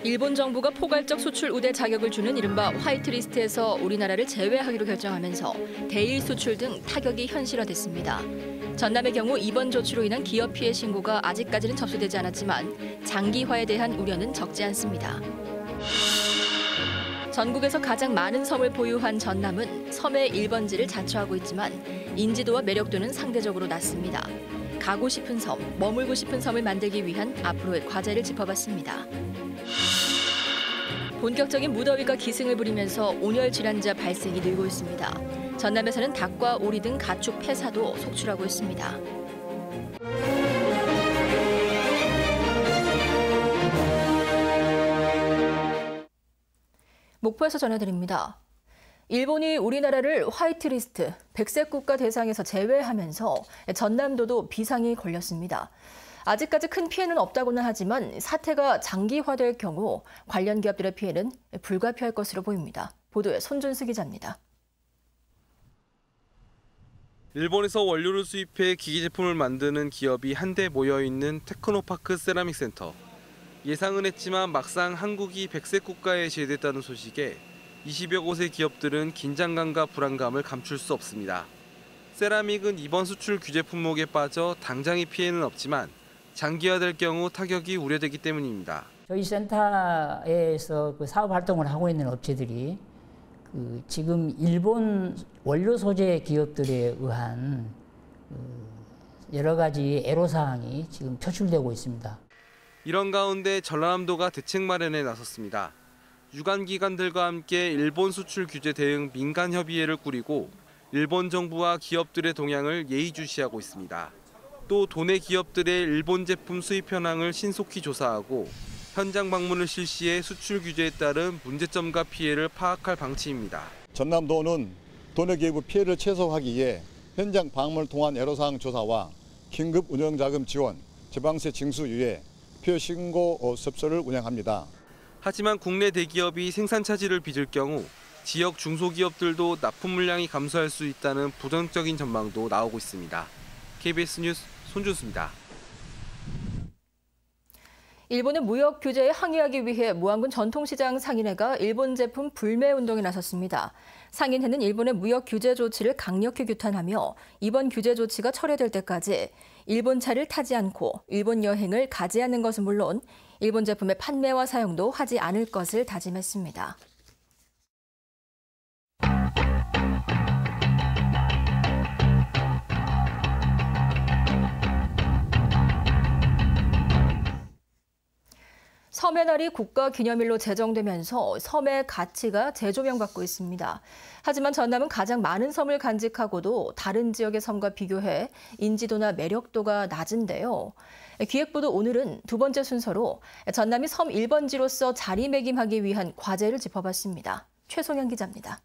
일본 정부가 포괄적 수출 우대 자격을 주는 이른바 화이트리스트에서 우리나라를 제외하기로 결정하면서 대일 수출 등 타격이 현실화됐습니다. 전남의 경우 이번 조치로 인한 기업 피해 신고가 아직까지는 접수되지 않았지만 장기화에 대한 우려는 적지 않습니다. 전국에서 가장 많은 섬을 보유한 전남은 섬의 1번지를 자처하고 있지만 인지도와 매력도는 상대적으로 낮습니다. 가고 싶은 섬, 머물고 싶은 섬을 만들기 위한 앞으로의 과제를 짚어봤습니다. 본격적인 무더위가 기승을 부리면서 온열 질환자 발생이 늘고 있습니다. 전남에서는 닭과 오리 등 가축 폐사도 속출하고 있습니다. 목포에서 전해드립니다. 일본이 우리나라를 화이트리스트, 백색 국가 대상에서 제외하면서 전남도도 비상이 걸렸습니다. 아직까지 큰 피해는 없다고는 하지만 사태가 장기화될 경우 관련 기업들의 피해는 불가피할 것으로 보입니다. 보도에 손준수 기자입니다. 일본에서 원료를 수입해 기기 제품을 만드는 기업이 한데 모여있는 테크노파크 세라믹 센터. 예상은 했지만 막상 한국이 백색 국가에 제외됐다는 소식에 20여 곳의 기업들은 긴장감과 불안감을 감출 수 없습니다. 세라믹은 이번 수출 규제 품목에 빠져 당장의 피해는 없지만 장기화될 경우 타격이 우려되기 때문입니다. 저희 센터에서 사업 활동을 하고 있는 업체들이 지금 일본 원료 소재 기업들에 의한 여러 가지 애로사항이 지금 표출되고 있습니다. 이런 가운데 전라남도가 대책 마련에 나섰습니다. 유관기관들과 함께 일본 수출 규제 대응 민간협의회를 꾸리고 일본 정부와 기업들의 동향을 예의주시하고 있습니다. 또 도내 기업들의 일본 제품 수입 현황을 신속히 조사하고 현장 방문을 실시해 수출 규제에 따른 문제점과 피해를 파악할 방침입니다. 전남도는 도내 기업의 피해를 최소화하기 위해 현장 방문을 통한 애로사항 조사와 긴급 운영자금 지원, 지방세 징수 유예, 피해 신고 섭소를 운영합니다. 하지만 국내 대기업이 생산 차질을 빚을 경우 지역 중소기업들도 납품 물량이 감소할 수 있다는 부정적인 전망도 나오고 있습니다. KBS 뉴스 손준수입니다. 일본의 무역 규제에 항의하기 위해 무안군 전통시장 상인회가 일본 제품 불매 운동에 나섰습니다. 상인회는 일본의 무역 규제 조치를 강력히 규탄하며 이번 규제 조치가 철회될 때까지 일본 차를 타지 않고 일본 여행을 가지 않는 것은 물론 일본 제품의 판매와 사용도 하지 않을 것을 다짐했습니다. 섬의 날이 국가기념일로 제정되면서 섬의 가치가 재조명받고 있습니다. 하지만 전남은 가장 많은 섬을 간직하고도 다른 지역의 섬과 비교해 인지도나 매력도가 낮은데요. 기획부도 오늘은 두 번째 순서로 전남이 섬 1번지로서 자리매김하기 위한 과제를 짚어봤습니다. 최송현 기자입니다.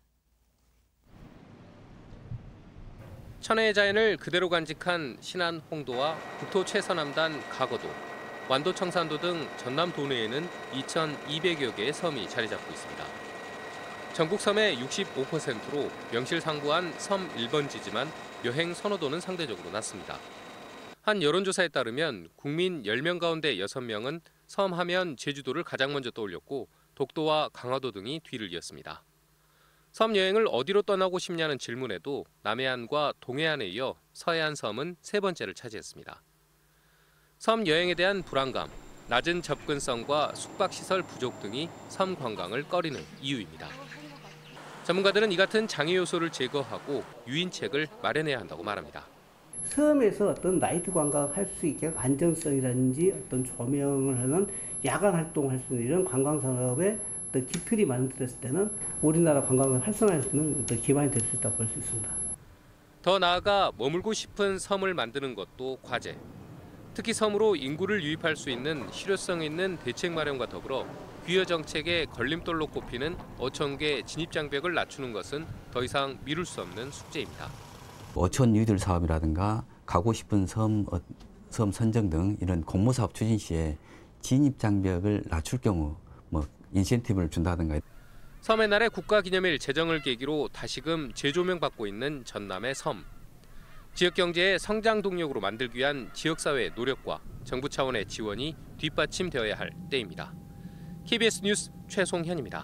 천혜의 자연을 그대로 간직한 신안 홍도와 국토 최서남단 가거도, 완도 청산도 등 전남 도내에는 2,200여 개의 섬이 자리 잡고 있습니다. 전국 섬의 65%로 명실상부한 섬 1번지지만 여행 선호도는 상대적으로 낮습니다. 한 여론조사에 따르면 국민 10명 가운데 6명은 섬 하면 제주도를 가장 먼저 떠올렸고 독도와 강화도 등이 뒤를 이었습니다. 섬 여행을 어디로 떠나고 싶냐는 질문에도 남해안과 동해안에 이어 서해안 섬은 세 번째를 차지했습니다. 섬 여행에 대한 불안감, 낮은 접근성과 숙박시설 부족 등이 섬 관광을 꺼리는 이유입니다. 전문가들은 이 같은 장애 요소를 제거하고 유인책을 마련해야 한다고 말합니다. 섬에서 어떤 나이트 관광할 수 있게 안전성이라든지 어떤 조명을 하는 야간 활동할 수 있는 이런 관광 산업의 어떤 기틀이 만들어졌을 때는 우리나라 관광을 활성화할 수 있는 어떤 기반이 될 수 있다고 볼 수 있습니다. 더 나아가 머물고 싶은 섬을 만드는 것도 과제. 특히 섬으로 인구를 유입할 수 있는 실효성 있는 대책 마련과 더불어 귀여 정책의 걸림돌로 꼽히는 어촌계 진입장벽을 낮추는 것은 더 이상 미룰 수 없는 숙제입니다. 어촌 뉴딜 사업이라든가 가고 싶은 섬 선정 등 이런 공모사업 추진 시에 진입장벽을 낮출 경우 인센티브를 준다든가. 섬의 날의 국가기념일 제정을 계기로 다시금 재조명받고 있는 전남의 섬. 지역 경제의 성장 동력으로 만들기 위한 지역사회의 노력과 정부 차원의 지원이 뒷받침되어야 할 때입니다. KBS 뉴스 최송현입니다.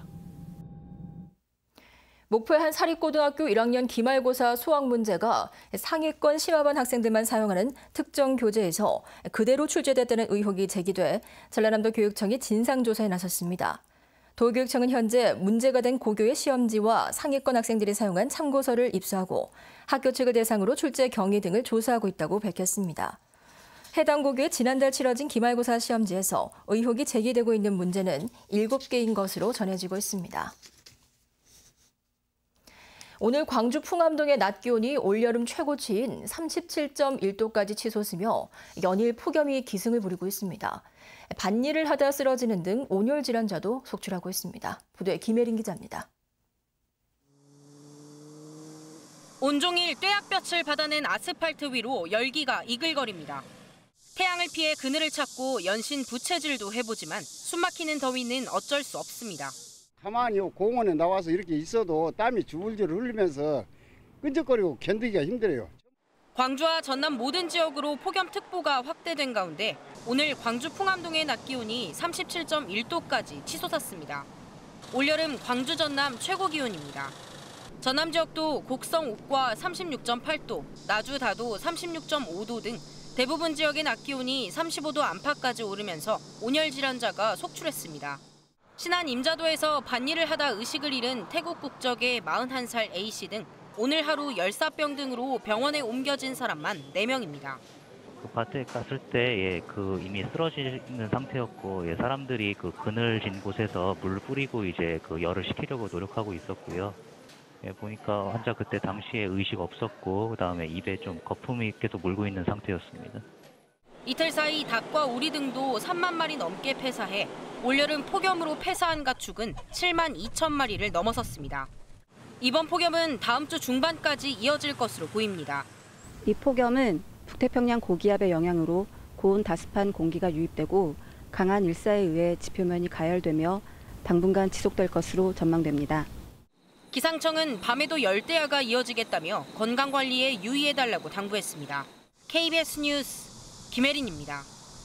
목포의 한 사립고등학교 1학년 기말고사 수학 문제가 상위권 심화반 학생들만 사용하는 특정 교재에서 그대로 출제됐다는 의혹이 제기돼 전라남도 교육청이 진상조사에 나섰습니다. 도교육청은 현재 문제가 된 고교의 시험지와 상위권 학생들이 사용한 참고서를 입수하고 학교 측을 대상으로 출제 경위 등을 조사하고 있다고 밝혔습니다. 해당 고교의 지난달 치러진 기말고사 시험지에서 의혹이 제기되고 있는 문제는 7개인 것으로 전해지고 있습니다. 오늘 광주 풍암동의 낮 기온이 올여름 최고치인 37.1도까지 치솟으며 연일 폭염이 기승을 부리고 있습니다. 밭일을 하다 쓰러지는 등 온열 질환자도 속출하고 있습니다. 보도에 김혜린 기자입니다. 온종일 뙤약볕을 받아낸 아스팔트 위로 열기가 이글거립니다. 태양을 피해 그늘을 찾고 연신 부채질도 해보지만 숨막히는 더위는 어쩔 수 없습니다. 가만히 공원에 나와서 이렇게 있어도 땀이 줄줄 흘리면서 끈적거리고 견디기가 힘들어요. 광주와 전남 모든 지역으로 폭염특보가 확대된 가운데 오늘 광주 풍암동의 낮 기온이 37.1도까지 치솟았습니다. 올여름 광주 전남 최고 기온입니다. 전남 지역도 곡성 옥과 36.8도, 나주 다도 36.5도 등 대부분 지역의 낮 기온이 35도 안팎까지 오르면서 온열 질환자가 속출했습니다. 신안 임자도에서 밭일을 하다 의식을 잃은 태국 국적의 41살 A씨 등 오늘 하루 열사병 등으로 병원에 옮겨진 사람만 4명입니다. 그 밭에 갔을 때 이미 쓰러지는 상태였고 사람들이 그 그늘진 곳에서 물 뿌리고 그 열을 식히려고 노력하고 있었고요. 보니까 환자 그때 당시에 의식 없었고 그다음에 입에 좀 거품이 계속 물고 있는 상태였습니다. 이틀 사이 닭과 오리 등도 3만 마리 넘게 폐사해 올여름 폭염으로 폐사한 가축은 7만 2천 마리를 넘어섰습니다. 이번 폭염은 다음 주 중반까지 이어질 것으로 보입니다. 이 폭염은 북태평양 고기압의 영향으로 고온 다습한 공기가 유입되고 강한 일사에 의해 지표면이 가열되며 당분간 지속될 것으로 전망됩니다. 기상청은 밤에도 열대야가 이어지겠다며 건강관리에 유의해달라고 당부했습니다. KBS 뉴스 김혜린입니다.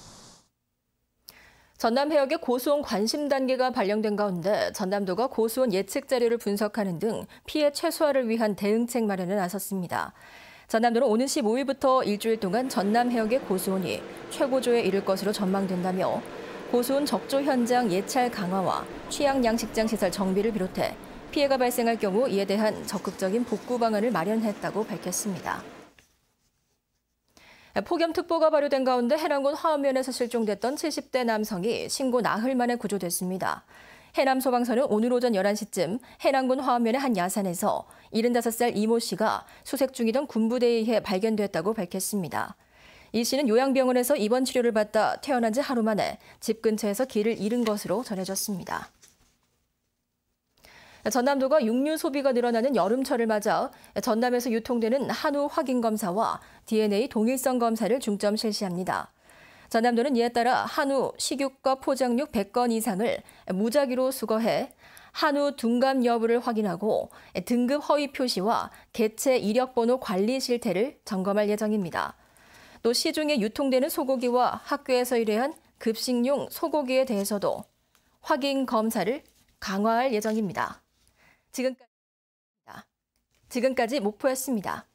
전남 해역의 고수온 관심 단계가 발령된 가운데 전남도가 고수온 예측 자료를 분석하는 등 피해 최소화를 위한 대응책 마련에 나섰습니다. 전남도는 오는 15일부터 일주일 동안 전남 해역의 고수온이 최고조에 이를 것으로 전망된다며 고수온 적조 현장 예찰 강화와 취약 양식장 시설 정비를 비롯해 피해가 발생할 경우 이에 대한 적극적인 복구 방안을 마련했다고 밝혔습니다. 폭염특보가 발효된 가운데 해남군 화엄면에서 실종됐던 70대 남성이 신고 나흘 만에 구조됐습니다. 해남소방서는 오늘 오전 11시쯤 해남군 화엄면의 한 야산에서 75살 이모 씨가 수색 중이던 군부대에 의해 발견됐다고 밝혔습니다. 이 씨는 요양병원에서 입원 치료를 받다 퇴원한 지 하루 만에 집 근처에서 길을 잃은 것으로 전해졌습니다. 전남도가 육류 소비가 늘어나는 여름철을 맞아 전남에서 유통되는 한우 확인 검사와 DNA 동일성 검사를 중점 실시합니다. 전남도는 이에 따라 한우, 식육과 포장육 100건 이상을 무작위로 수거해 한우 둔감 여부를 확인하고 등급 허위 표시와 개체 이력번호 관리 실태를 점검할 예정입니다. 또 시중에 유통되는 소고기와 학교에서 의뢰한 급식용 소고기에 대해서도 확인 검사를 강화할 예정입니다. 지금까지 목포였습니다.